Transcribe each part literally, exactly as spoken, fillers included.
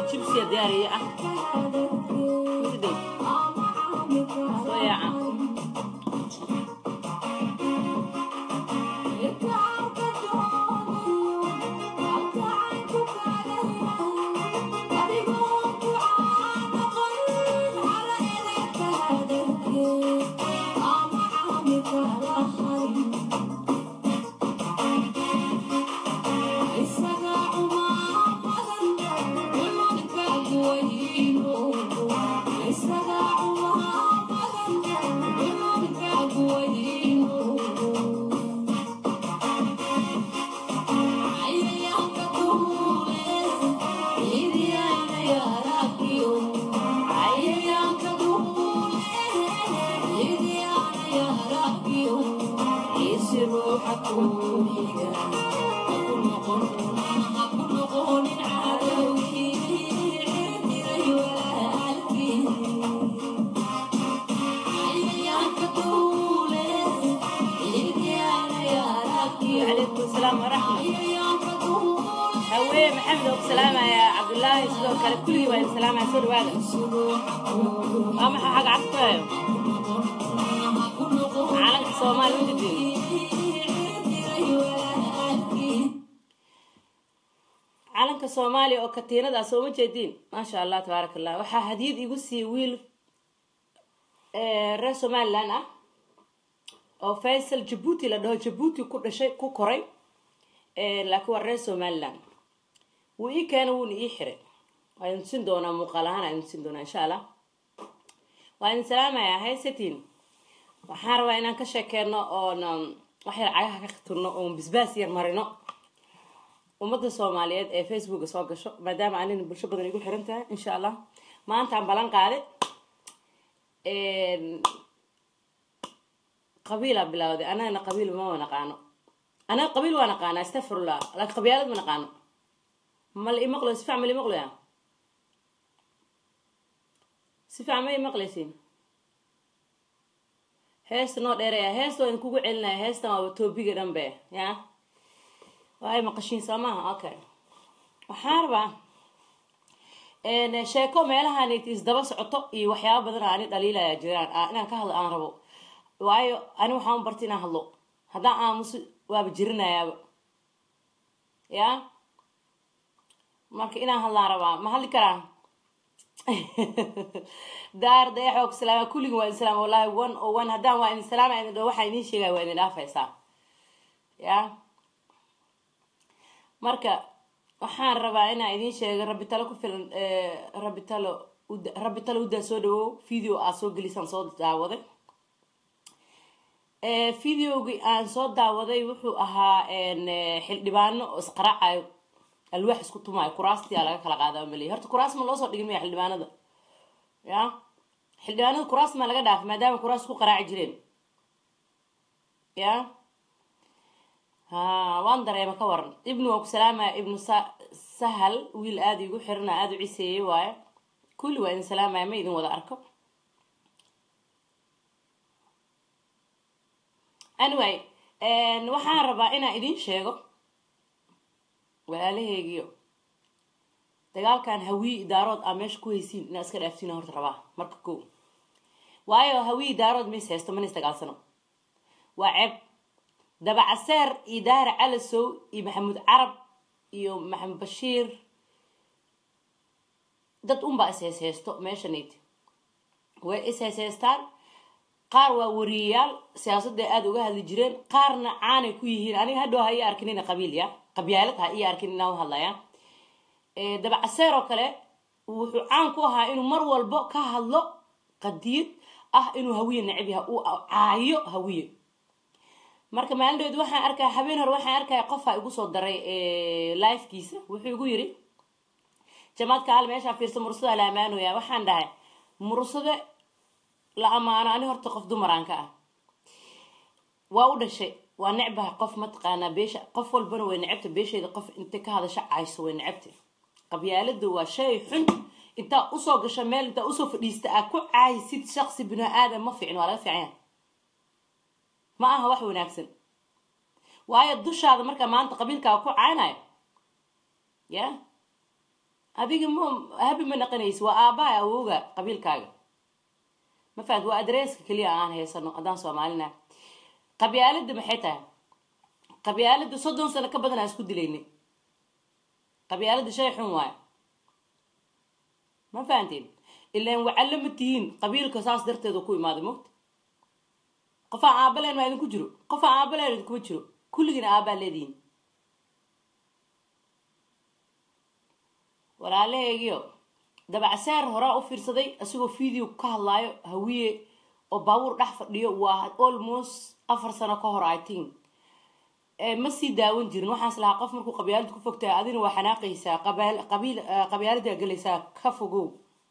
جيبسي دياري اه وردي صويعة كل يوم السلام على سر واحد ما حاجة عطفة على الصومال وجدي على الصومالي أو كتيرة ده صوم جديد ما شاء الله تبارك الله وح هديد يقصي ويل الرسومال لنا أو فيصل جيبوتي لأنه جيبوتي كل شيء كوكوري لكن الرسومال لنا وإيه كانوا يحرق وين سندونا مقالهنا وين سندونا إن شاء الله وين سلامة يا هاي ستين وحاروا إن كشكرنا أو ن وحير عيها كخترنا أو بسباس يرمرنا ومدة الصوماليات فيسبوك صاق شو ما دام عنين بالشو بدنا يقول حرمتها إن شاء الله ما أنت عم بلان قاعد قبيلة بلاودي أنا أنا قبيلة ما أنا قانو أنا قبيلة وأنا قانو استغفر الله لكن قبيلة ما أنا قانو ما اللي مقلو سفع ما اللي مقلو يعني سفع ما يمقلسين هيست نوت اريا هيست وين كوكو علنا هيست ما بتوبي قدام به يا وهاي مقشين سماها اوكي وحاربة ان شيكو meelaha nitis daba socoto iyo waxyaabo badan aan dhaliilaya jiraan inaan ka hadlo aan rabo waayo ani waxaan bartay inaan hadlo hadaa aan mus waaba jirinayaa ya marka inaan hadlaan rabaa ma hadli karaa دار ده يحوك سلامة كل يوم السلام والله وان وان هدان وان السلام عند ده واحد ينشي جا وين الأفيسا يا مركا وحان ربعنا ينشي ربي تلو في ربي تلو ربي تلو ده سودو فيديو أسوق لسان صوت دعوة فيديو عن صوت دعوة يروحوا أها إن حل دبان اسقراء الواحد سكتوا معي كراستي على كلا قاعدة ملي هرت كراس من الأصل يجمع حل دبان هذا يا حل دبان كراس ما لقى داف ما دام كراس كو قراع جرين يا ها واندر يا مكورن ابنه وسلامة ابن سهل ويل آدي يقول حرنا آدي عيسى واي كل وين سلامة ما يدون وضع أركب anyway ان waxaan rabaa inaan idin sheego walaalahaygiyo dagaalkan hawi daarood aan meesha ku haysiin inaan iska dhaaftiin horta rabaa marka koo waayo hawi daarood ma haysto man istagaalsano waa ceeb daba caseer idaara calasow iyo maxamuud carab iyo maxamed bashiir dad unba is haysto meesha need way is haystaan qaar waa wariyaal siyaasadda aad uga hadli jireen qaarna caanay ku yihiin aniga hadhow hay arkinina qabiil ya qabyaalad ha iyo arkinina u hadlaya ee daba caseer oo kale wuxuu caan ku ahaa inuu mar walba ka hadlo qadiid ah inuu hawiye nacib yahay uu caayo hawiye marka maalinteed waxaan arkay habeen hore waxaan arkay qof ay ugu soo daray ee live-kiisa wuxuu ugu yiri Jamaad ka hal meesha fiirso mursada la amaano ya waxaan dhahay mursada la amaano ani horta qof dumaranka ah waa u dhashay waa nacbaha qof ma taqaana beesha qof walbana way nacabta beesheeda qof inta ka hadasha caayso way nacabta qabyaaladu waa shay xun inta u soo gasho meel inta u soo fadhiista ah ku caaysid shakhsi bini aadam ma fiicin wala fiican ma aha wax wanaagsan waayo dushaada marka maanta qabiilka ku caaynayo ya adiga mo habi ma naqanayso waa aabaha awooga qabiilkaaga ma faad waa adreeska kaliya aan heysano adaan Soomaalina qabyaalada maxay tahay qabyaalada soddon sano ka badan isku dileynay qabyaalada shay xun waay ما فهمتين إلا إن وعلمتين قبيل كساس درت هذا كوي ماذا موت قفا عابلين ما يدكوا جرو قفا عابلين يدكوا جرو كل جنا عابل لدين ولا عليه يجيو دبع سعر هراء في صدي أسوق فيديو كهلاي هوية وباور راح فديو واحد almost أفر سنة كهر عايتين مسي داون جرن waxaan isla qof markuu qabyaalad ku fogtay adina waa xanaaqaysa qabiil qabiil qabyaalada galaysa ka fogow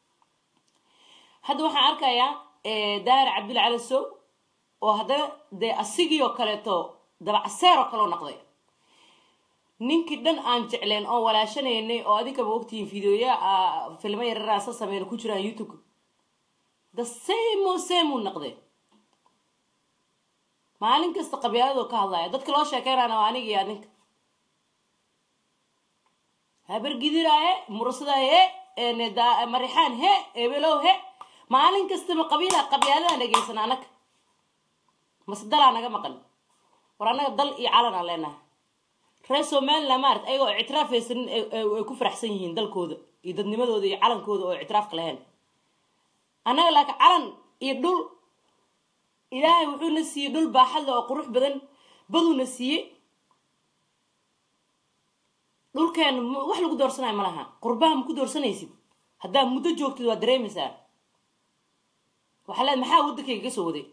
hada waxaan arkayaa ee daar Cabdi Calaso oo hada de asigiyo kaleeto dabac seero kale noqday ninki dhan aan jecleen oo walaashaneynay oo adinka waqtiin fiidiyoya filmo yar yar aan sameeyay ku jiraan YouTube the same same noqday maalin kasta qabyaalado ka hadlaya dadka loo sheekeynaa waa aniga iyo adinka habar gidiraaye mursadaaye ee daa marixaan he ebelow he maalin kasta ma qabiila qabyaalada dhageysan anaka masdala naga maqan waranaga dal iyo calan aan leenahay reer Soomaaliland maart ayagoo ictiraafaysan ay ku faraxsan yihiin dalkooda iyo dadnimadooda iyo calankooda oo ictiraaf ka lahayn anaga laakiin calan iyo dhul إلهي وحول نسي دول باحلة وقروح بدن بدو نسي دول كان وحلو قدور سنة ملاها قربها مكدور سنة يسيب هدا مدة جوكتي ودري مسار وحلال محا ودك يقسو دي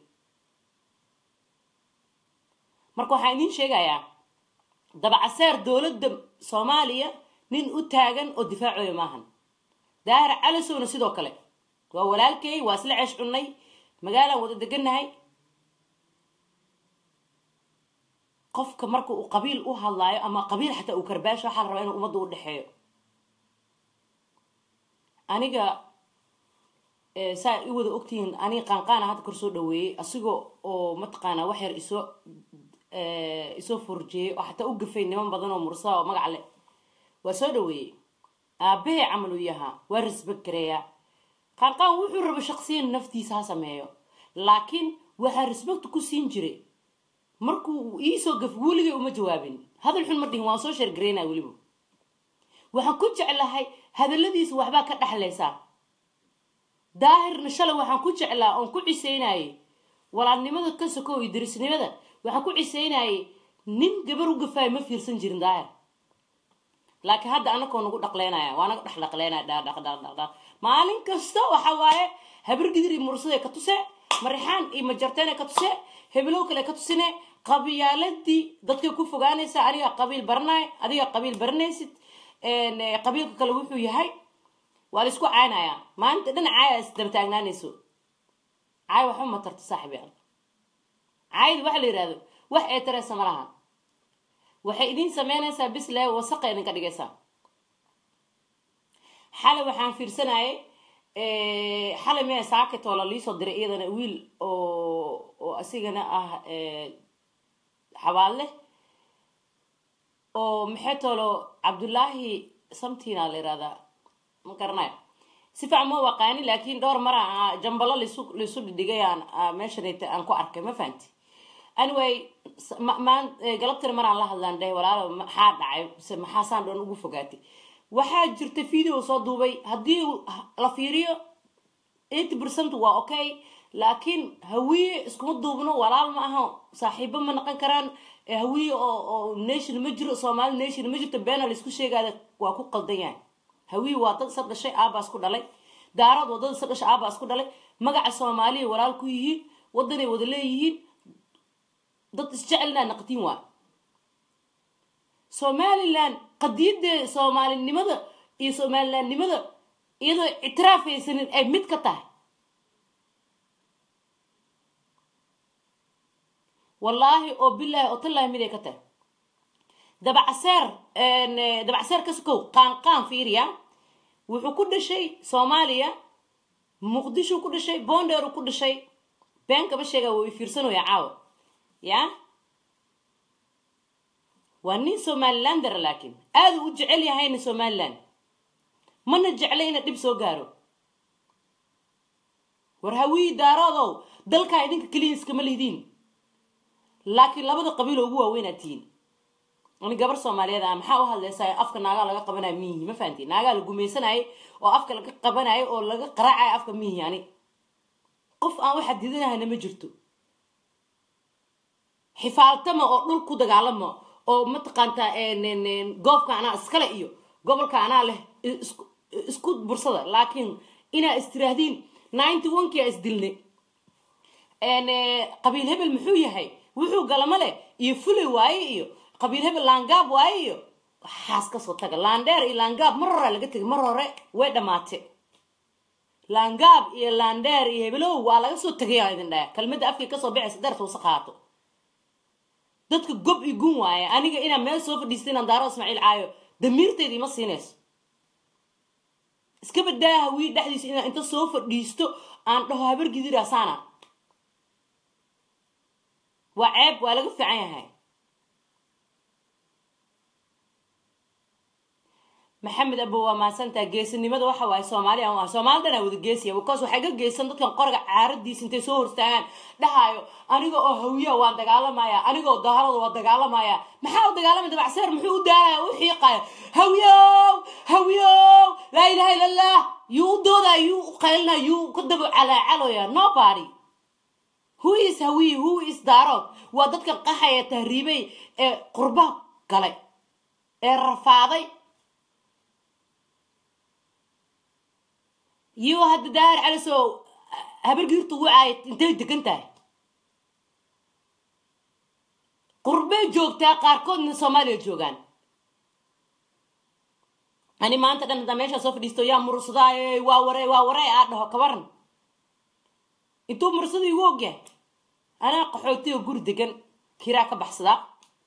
مركو حاينين شيقا يا دبع السير دولة دم صوماليا نين اتاقن ودفاعو يماهن داهر علسو نسيدو كالي وولالكي واسل عيش عني مقالة وددقنهاي قفك مركو قبيل او هلايو اما قبيل حتى او كرباش waxa la rabaa inuu umadu u dhaxeeyo aniga ee saa i wada ogtiin aniga qanqaan hada kursoo dhaweeyay asigoo oo matqaana wax yar iso ee iso furjiyay oo xataa u gafay niman badan oo mursaa oo magac leh waa soo dhaweeyay aabahay amalu yaha waa respect gareeya qanqaan wuxuu rabo shakhsiyan naftiisa ha sameeyo laakiin waxa respect ku siin jiray markuu iisoo gaf weliga uma jawaabin hadal xun ma dhihin waan soo sheer gareynaa weliba waxaan ku jeclahay hadaladiisa waxba ka dhaxlaysa daahirna shalay waxaan ku jeclaa oo ku ciseynay walaalnimada ka soo idrisnimada waxaan ku ciseynay nin gabar u gafay ma fiirsan jirin daahir laakiin hadda anakoo nagu dhaqleenaya waana dhax dhaqleenaa dhaq dhaq dhaq maalin kasta waxa waaye habar gidiri mursada ka tusay marixaan iyo majarteena ka tusay heblow kale ka tusine qabyaaladii dadka ku fogaanaysa ariga qabiil barnay adiga qabiil barnaysid een qabiilka kale wuxuu yahay waa la isku caynaya maanta dhan caayas dab taagnaanayso caay waxa ma tarta saaxiibay caayid waxa la yiraahdo wax ay tareesa malaha waxay idin sameynaysaa bis lee wasaqay idin ka dhigaysaa xal waxaan fiirsanayay ee xal ma saakay toola liiso diray iyadana wiil oo oo asigana ah ee xawaale oo maxay toolo Cabdullaahi samtiina la yiraahdaa ma garanay si fiican ma waqaani laakiin door mara jambalo liisu liisu dhigayaan meeshanayta aan ku arkay ma fahanti anyway ma galabtir maraan la hadlaan day walaalo maxaa dhacay maxaa saan doon ugu fogaatay waxaa jirta video soo duubay hadii la fiiriyo eighty percent waa okay laakiin hawiye isku duubno walaal ma aha saaxiibo ma noqon karaan hawiye oo nation ma jiro Soomaali nation ma jirto been la isku sheegay waa ku qaldan yahay hawiye waa dad sad dhashay aabaas ku dhalay daarad wadada sad dhashay aabaas ku dhalay magaca Soomaali walaal ku yihiin wadanay wada leeyihiin dad isjecelna naqtiin waa Somaliland qadiyada Soomaalinimada iyo Somalilandnimada iyadoo ictiraafaysan ay mid ka tahay wallahi oo billahi oo tallahi mid ay ka tahay dabacseer een dabacseer ka soo qaan qaan fiiriya wuxuu ku dhashay Soomaaliya Muqdisho ku dhashay Boondheer ku dhashay beenka ba sheega way fiirsanooya caawa ya وانين سوماليلاندر لكن هذا وجعل يهين سوماليلاند mana jeclayna dib soo gaaro war hawi daarado dalka idinka kaliis kama liidin laakiin labada qabiil ugu waaweyn atiin ani gabar Soomaaliyeed ah maxaa u hadlaysaa afka naaga laga qabanayo mihi ma fahanti naaga la gumeysanayo oo afka laga qabanayo oo laga qaraacayo afka mihi yani qof aan waxa diidanahay ma jirto xifaaltama oo dhul ku dagaalamo oo ma taqaanta een goobka ana iskale iyo gobolka ana leh isku bursada laakiin ina istiraahdiin ninety-one kii isdilne een qabiil hebel muxuu yahay wuxuu galamale iyo fulay waaye iyo qabiil hebel laangaab waaye iyo waxaas ka soo taga laandeer iyo laangaab mar hore laga tagay mar hore way dhamaatay laangaab iyo laandeer iyo hebelow waa laga soo tagay idin dhaa kalmada afkii ka soo bixaysa darto saqaato dadka gob igun waaye aniga ina meel soo fadhiisteen daaro Ismaaciil caayo damiirteedii ma siinayso iska badaa hawi dhaxdiis ina inta soo fadhiisto aan dhaho habar gidira saana waa ceeb waa laga fiican yahay محمد أبو ما سنتا جيس إني ماذا واحد واي سومالي أو سومال ده نود جيسيا وكاس وحاجة جيس إن تكون قرق عارض دي سنتي صور ستان ده هايو أنا جو هوية وان دجالة مايا أنا جو ظهر وان دجالة مايا محاول دجالة من تبع سر محيو ده وحيقة هوية هوية لا إله إلا الله يو دودا يو قلنا يو كذبوا على علويا nobody who is هوي who is دارك وضدك قحية تهريبي قربا قلي الرفاضي يو هاد دار على سو هبرجير طوعي انت دكنتاي قربي جوجتا قاركود من سوماليا جوغان اني ما انت دنا ميشا سو فديستو يا مرسداي وا وري وا وري ادهو كبرن انتو مرسدي ووغه انا قحوتي غور دغن كيرا كبخسدا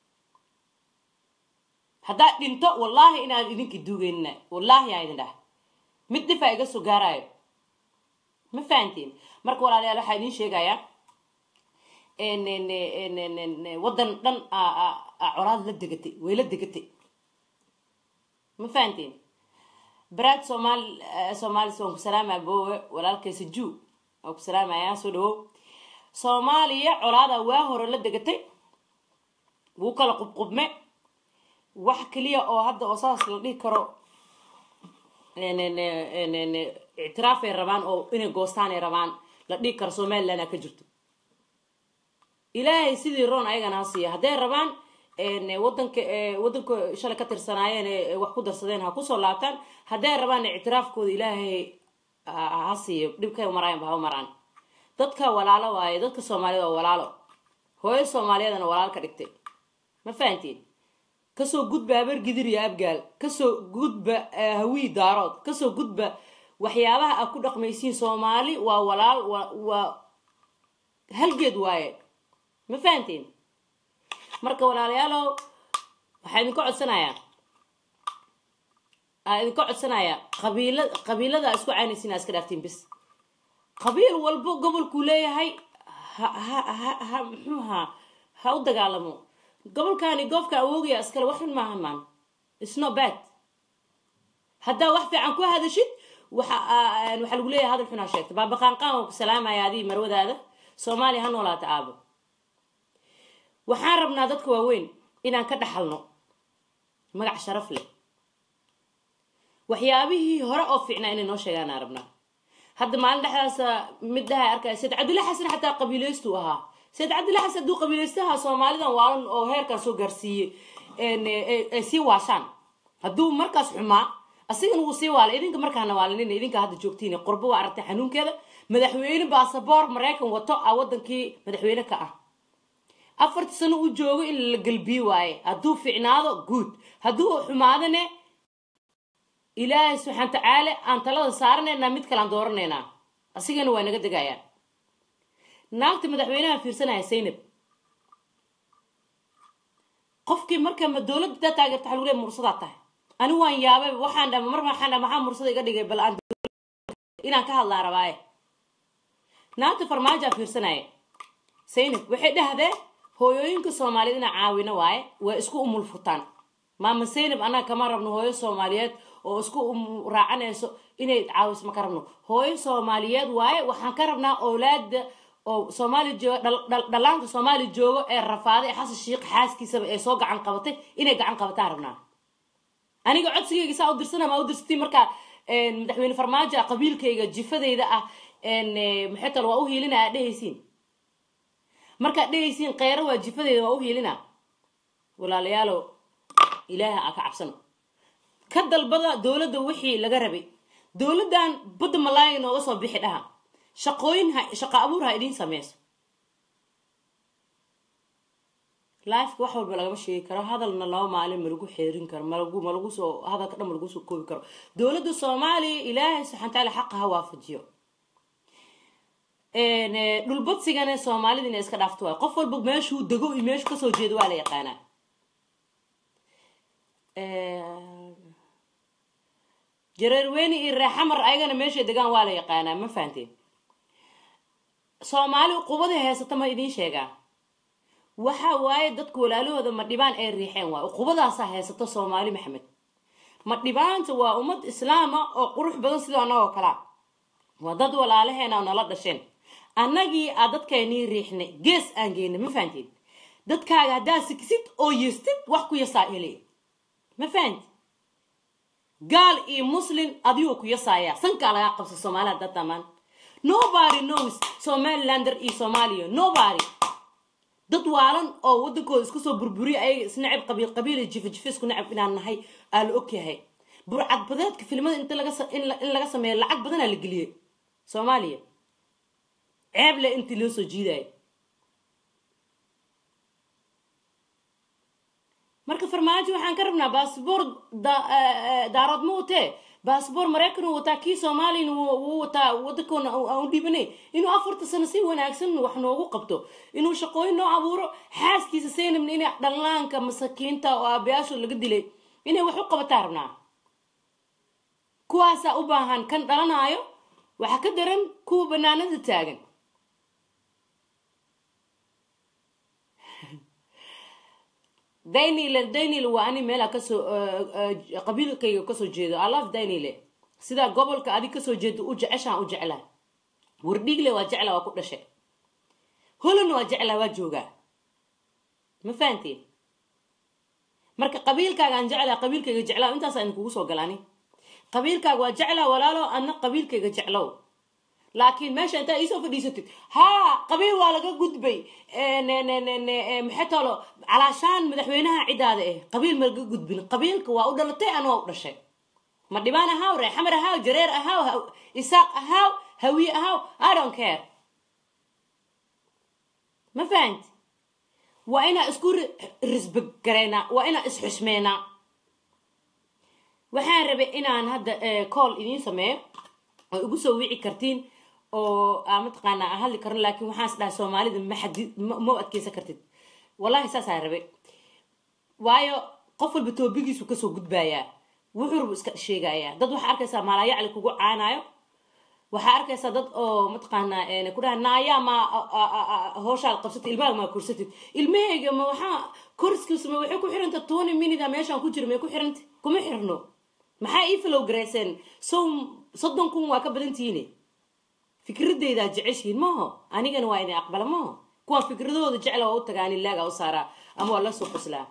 هدا دينتو والله ان ادينك دوغينا والله يا ايدن ده mid dif ay ga soo gaarayo ma fahantiin marka walaalayaal waxa idin sheegaya in in in wadan dhan a colaad la degatay way la degatay ma fahantiin براد سومال سومال سوم سلام أبوه ولا الكيسجو أو سلام يا سودو سومالية عراضة واهر اللي دقتي وكلا قب قب ما وحكي لي أو هذا أساس اللي كرو إن إن إن إن اعتراف الرمان أو إن جوستان الرمان لدي كرسومال لنا كجرت إلهي سيدي رون أيها ناسية هذا الرمان إن ودنك ودنك شركة الصناعية وحكود الصدين هكوسو لابتان هذا الرمان اعتراف كود إلهي عاصي دبك ومراين بها ومران dadka walaalo waaye dadka Soomaalida walaalo hooyo Soomaaliyeedna walaal ka dhigtay ma fahantiin kasoo gudba habar gidir iyo abgaal kasoo gudba hawi daarood kasoo gudba waxyaabaha aad ku dhaqmaysiin Soomaali waa walaal waa halgeed waaye ma fahantiin marka walaalayaalo waxaan idin ku codsanayaa aan idin ku codsanayaa qabiilada qabiilada isku caanaysiin iska dhaaftiin bis قبيل والبو قبل كلية هاي ها ها ها ها ها ودقالمو قبل كان يقف كأوجي أسكال واحد ما همان it's not bad هدا واحد عن كل هذا شيء وح وحلو ليه هذا الحنا شيء بابا كان قام بسلامة يا دي مرود هذا سومالي هن ولا تعابوا وحاربنا ذاتك وين إن كده حلنا ما قع شرف لي وحيابه هرأ فينا إن نوشة أنا ربنا هذا ما عنده حاسة مدها أركا سيد عبد الله حسن حتى قبيلستوها سيد عبد الله حسن دو قبيلستها Soomaalida waan oo heerka soo gaarsiiyay ee si waashan haduu markaas xuma asigana uu sii waal idinka markaana waalinina idinka hadda joogtiin qurbo waa aragtay xanuunkeeda madaxweyne baasaboor Mareykan wato a wadankii madaxweyne ka ah afarta sano uu joogo in la galbiyo waaye haduu fiicnaado good haduu xumaadane إلهي سبحانه وتعالى أنت لا صارنا إن ميت كلام دورنا أصيغنا وين قد جايا ناقت مدحوينها في سنة سينب قفكي مركب الدولة ده تاجر تحلولين مرصداتها أنا وين يابا وحنا مر ما حنا معهم مرصد قد جاي بل أنت إنا كهالله رباي ناقت فرماجة في سنة سينب وحده هذا هو يمكن الصوماليين عاونا واي واسكو أم الفطان maama Zainab anaa kama rabno hooyo Soomaaliyeed oo isku raacanayso inay caawis ma ka rabno hooyo Soomaaliyeed waaye waxaan ka rabnaa awlaad oo Soomaali jooga dhalaanka Soomaali jooga ee rafaaday xasan sheekh xaaskiisa ee soo gacan qabatay inay gacan qabataan rabnaa aniga codsigayga saa u dirsana ma u dirsatay marka madaxweyne farmaajo qabiilkayga jifadeyda ah een maxay tal waa u hiilinaa dhehaysiin marka dhehaysiin qeyro waa jifadeyda waa u hiilinaa walaalayaalo ilaaha aka cabsano ka dalbada dawladda wixii laga rabay dawladdan badda malaay nooga soo bixi dhaha shaqooyin shaqa abuur ha idin sameeyso life wax walba laga sheegi karo hadalna laba maalin malagu xeerin karo malagu malagu soo hadalka dhan malagu soo koobi karo dawladda Soomaaliya ilaahay subhanahu wa ta'ala xaqaha waafajiyo een dhul badsigana Soomaalida inay iska dhaafto waa qof walba meeshuu dago iyo meeshu ka soo jeedo waa la yaqaanaa ee jareerweeni iyo raaxamar ayagana meesha degaan waa la yaqaanaa ma fahanteen Soomaali qubada heesata ma idin sheegaa waxa waaye dadku walaalahooda ma dhibaan ay riixeen waa qubadaas heesata Soomaali Maxamed ma dhibaanta waa ummad islaama oo qurux badan sida anagoo kala waa dad walaalaheena oo nala dhasheen annagii aad dadkeenii riixnay gees aan geynay ma fahanteen dadkaaga hadaa sikisid oo yeestid wax ku yasaa ilay ma fahanteen gaal iyo muslim adigu ku yasaaya sanka laga qabso Soomaaliya dad tamaan nobody knows Somalilander iyo Soomaaliya nobody dad waalan oo wadankooda isku soo burburiye ay isnacib qabiil qabiil jif jif isku nacib inaan nahay aal ogyahay burcad badeedka filmada inta laga in laga sameeyo lacag badan la galiyay Soomaaliya ceeb la inta loo soo jiiday marka farmaajo waxaan ka rabnaa baasaboor daarad moote baasaboor Mareykan oo wata kii Soomaaliya uu wata wadankoona aan dhibanay inuu afarta sano si wanaagsan wax noogu qabto inuu shaqooyin noo abuuro xaaskiisa Zainabna inay dhalaanka masakiinta oo aabayaasho laga dilay inay wax u qabataa rabnaa kuwaas u baahan kan dhalanaayo waxa ka daran kuwa banaanada taagan Daynile Daynile waa ani meel ka soo qabiilkayga ka soo jeedo I love Daynile sida gobolka adi ka soo jeedo u jeceshaan u jeclaa wardhigle waa jeclaa waa ku dhashay holan waa jeclaa waa jooga ma fahanteen marka qabiilkaaga aan jeclaa qabiilkayga jeclaa intaas aan kugu soo galaani qabiilkaaga waa jeclaa walaalo anna qabiilkayga jeclaa laakiin meesha inta isoo fadhiisatid ha qabiil waa laga gudbay ee maxatalo calaashaan madaxweynaha cidaada eh qabiil ma laga gudbin qabiilka waa u dhalatay anoo u dhashay ma dhibaan ahaa reexamar ahaa jareer ahaa isaaq ahaa hawi ahaa I don't care ma fahant waa ina isku respect gareena waa ina is xushmeena waxaan rabay inaan hadda call idin sameeyo oo ugu soo wici kartiin oo ama taqaana ahli karin laakiin waxaan isdhaa Soomaalida ma xadid ma adkeysan kartid wallahi saasaan rabay waayo qof walba toobigiisu ka soo gudbaaya wuxuu iska sheegaya dad waxa arkaysa maalaya cali kugu caanayo waxa arkaysa dad oo ma taqaana ee ku dhaanaaya ma hooshaal qabsatay ilmaha ma kursatay ilmahayga ma waxa kurskiisu ma waxay ku xiranta twenty minutes meeshaan ku jiro ma ku xiranta kuma xirno maxaa ii flow graysen soo soddon kun waa ka badan tiine fikradeyda jeceshiin maaho anigana waa idin aqbala maaho kuwa fikradooda jecel oo u tagaan ilaaga u saara ama wala soo qoslaa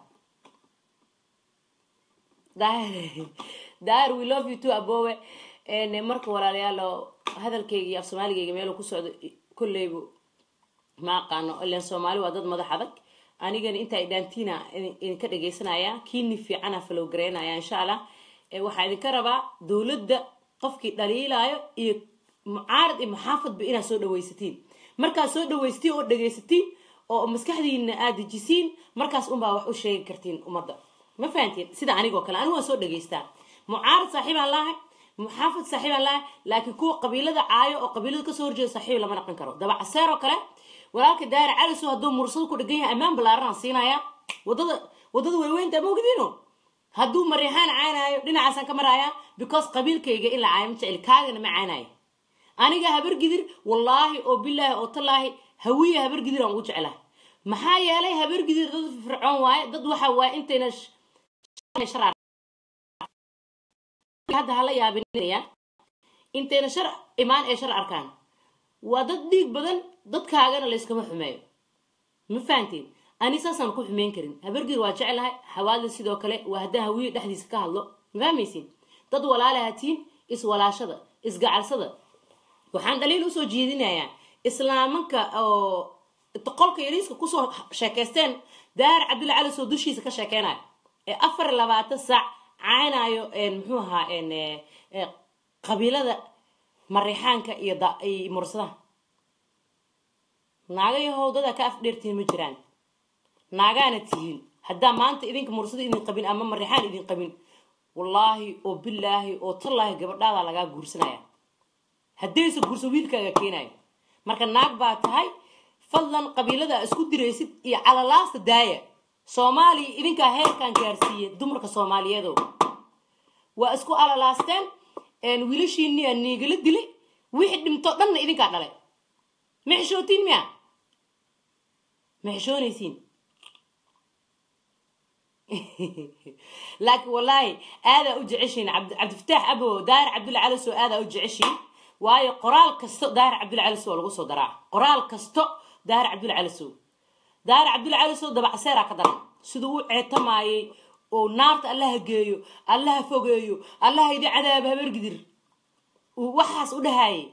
daar we love you too abowe en marka walaalayaal hadalkayga af Soomaaliga meel ku socdo kulleeybu ma qaano ilaa Soomaali waa dad madax adag anigana inta ay dhaantina in ka dhageysanaya kiini fiican af flow greenaya insha Allah ee waxa idin ka rabaa dawladda qofkii dhaliilaayo iyo mucaarad iyo maxaafad ba ina soo dhaweysatiin marka soo dhaweystii oo dhageysatiin oo maskaxdiina aad dejisiin markaas un baa wax u sheegi kartiin umada ma fahantiin sida anigoo kale anigu waan soo dhageystaa mucaarad saaxiib Allah محافظ صاحب الله لكن كو قبيلة عاية أو قبيلة كسور جي صاحب لما نقن كرو دبع السير وكله ولكن داير على سو هدوم مرسل كل جيها أمام بلارنا صينا يا وضد وضد وين تبغوا كذينو هدوم مريحان عينا لنا عشان كمرايا because قبيل كي يجي إلا عايم تقل كارن مع عيناي أنا جا هبر قدر والله أو بالله أو طلعه هوية هبر قدر أنا وجه له محايا عليه هبر قدر ضد فرعون واي ضد وحواي أنت نش شرع هذا هلا يا بنية أنت شرع إيمان إيش شرع أركان وضد ديك بدن ضد كاغنا ليس كم حماية مفانتين أنا أساسا نكون حمين كرين هبرجي واجع لها حوالي سيدو كله وهدا هوي ده حديث كهالله فاهمين ضد ولا لهاتين إس ولا شذا إس قاعد صدق وحن دليل وسو جيدنا يعني إسلامك أو التقلق يريسك كوسو شاكستين دار عبد الله على سودوشي سك شاكنا أفر لبعض الساعة عنا يو إن محوها إن قبيلة ذا مريحان كيدا مرسلة ناقة يهودا ذا كأف ديرتين مجران ناقة نتيجين هدا ما أنت إذنك مرسلة إذن قبيل أمام مريحان إذن قبيل والله وبالله وطلّه قبل هذا لقى جورسنا هديس جورسويل كأكيناي مركا ناق باتهاي فضلاً قبيلة ذا اسكو دريسيد إيه على لاست داية سومالي إذنك هير كان كارسية دمرك سومالية دو واسكو على لاستين إن ويلشي إني أني قلت دلي واحد متقدم إذنك على محشوتين ميا محشون يسين لكن والله هذا أجعشين عبد عبد الفتاح أبو دار عبد العلسو هذا أجعشين واي قرال كستو دار عبد العلسو ولا قصو درع قرال كستو دار عبد العلسو دار عبد العلسو دبع سيرة كدر سدو عتماي ونارت الله جيو الله فوقيو الله يدي عذابها برقدر ووحس ودهاي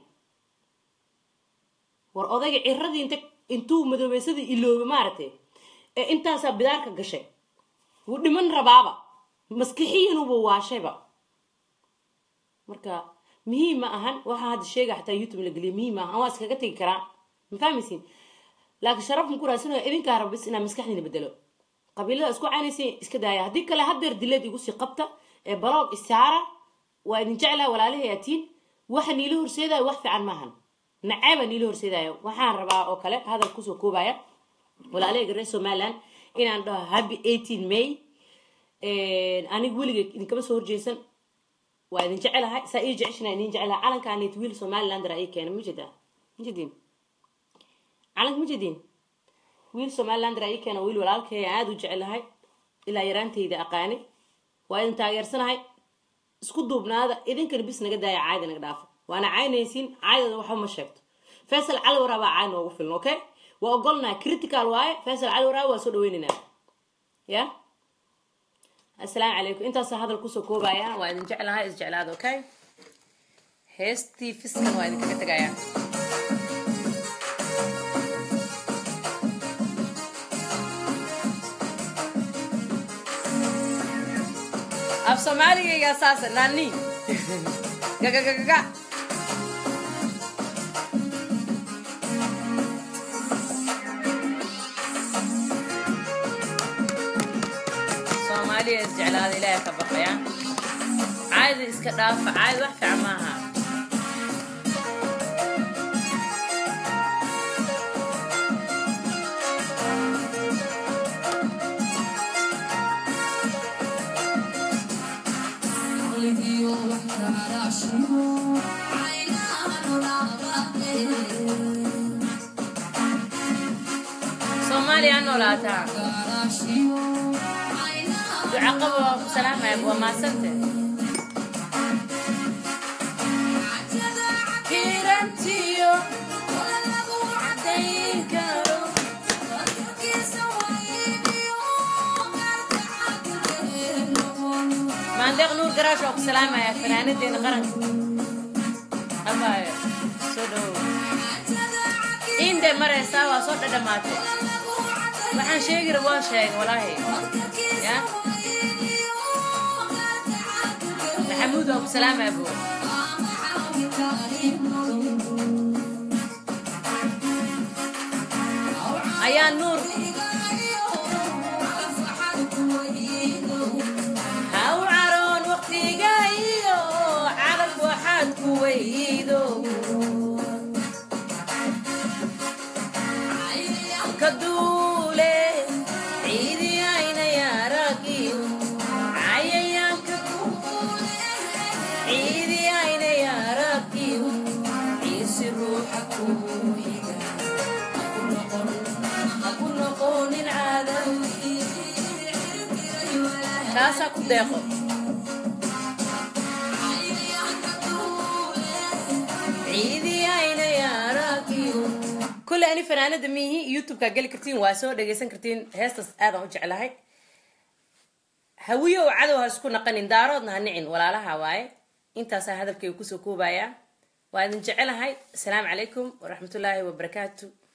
ورأضي عردي انت انتو مدوبيسدي إلو بمارتي انت سابدارك قشي ودي من ربابا مسكحيين وبواشيبا مركا مهمة أهان وها هذا الشيء حتى يوتيوب لقلي مهمة هواس كتير كرا مفهمين لكن شرف مكورة سنة إذن كهرب بس إنها مسكحني نبدله قبيلة أسكو عانيسي إسكدايا هديك لا هدر دلاد يقصي قبته بلاغ السعارة وإن جعلها ولا عليه ياتين واحد نيله رسيدة ووحف عن مهن نعابة نيله رسيدة وحان ربا أو كلا هذا الكوسو كوبايا ولا عليه قريسو مالان إن عندها هابي ثمانية ماي أنا أقول لك إن كم صور جيسون وإذا جعلها سأيجي عشنا إن جعلها على كان يتويل سومال لاند رأي كان مجدا مجدين على مجدين ويل سومال لاند رأي كان ويل ولا كي عاد وجعلها إلى يران تيدا أقاني وإذا تغير سنة هاي سكدوا بنادا إذا كان بس نقدر عاد نقدافه وأنا عين يسين عاد وحوم مشيت فيصل على ورا عين وقفلنا أوكي وقلنا كريتيكال واي فيصل على ورا وصلوا ويننا يا السلام عليكم انت هذا الكوسو كوبايا وإن جعلها إز جعلها أوكي هستي فسكن وإن كنت جاية أب سومالي يا أساسا ناني جا جا جا جا سومالي إز جعلها هذه لا يكبر يا عايز إسكدافة عايز وحف عماها سومالي أنا ولا تا تعقب سلام يا أبو ما سنت كيرانتيو ما عندك نور قراش أو سلام يا فنانة دين قرن أبا سودو إن ده مرة سوا صوت دماته وحن شيء ربوا شيء والله يا محمود أبو سلام يا أبو أيا نور هاو عرون وقتي جايو عرف واحد كويدو كدولة عيدي عين يا راكيو عيان كدولة عيدي عين يا راكيو عيس روحك وهيدا أكون قل أكون كاسا كديخو عيدي عينا يا راكيو كل أني فنانة دميه يوتيوب كجل كرتين واسو دقيسن كرتين هستس هذا وجع لهاي هوية وعدو هسكون قنين دارودنا هنعين ولا لها واي انت هذا كي يكسو كوبايا وهذا نجعلها هاي السلام عليكم ورحمة الله وبركاته